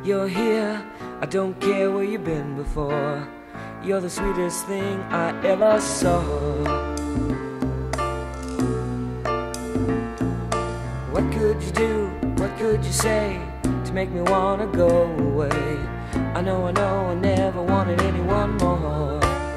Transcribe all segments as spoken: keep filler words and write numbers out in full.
You're here, I don't care where you've been before. You're the sweetest thing I ever saw. What could you do, what could you say to make me wanna go away? I know, I know, I never wanted anyone more.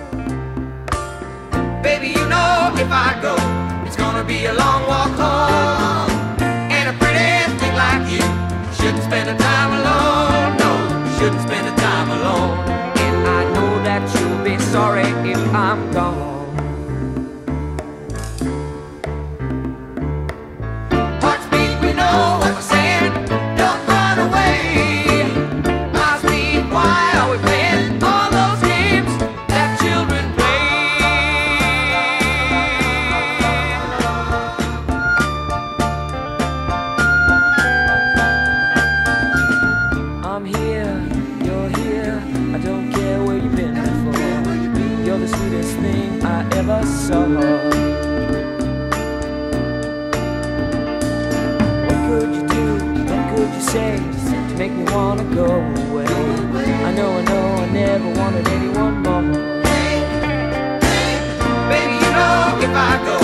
Baby, you know if I go, it's gonna be a long walk home. And a pretty thing like you shouldn't spend the time alone. No, shouldn't spend the time alone. And I know that you'll be sorry if I'm gone. Hearts beat, we know what we're saying. Don't run away. Hearts beat, why are we playing all those games that children play? I'm here, you're here, I don't care where you've been before. You're the sweetest thing I ever saw. What could you do, what could you say to make me wanna go away? I know, I know, I never wanted anyone more. Baby, you know if I go,